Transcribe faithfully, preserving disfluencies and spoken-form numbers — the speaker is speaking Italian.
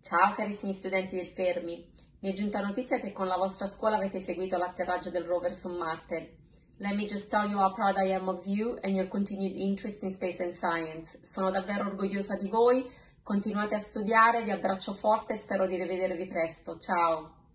Ciao carissimi studenti del Fermi, mi è giunta notizia che con la vostra scuola avete seguito l'atterraggio del rover su Marte. Let me just tell you how proud I am of you and your continued interest in space and science. Sono davvero orgogliosa di voi, continuate a studiare, vi abbraccio forte e spero di rivedervi presto. Ciao!